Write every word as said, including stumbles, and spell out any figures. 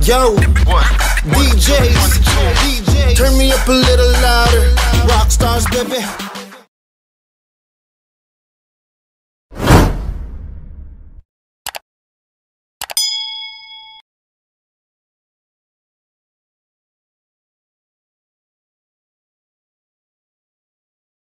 Yo, What? D Js, D Js, turn me up a little louder. Rock stars, baby.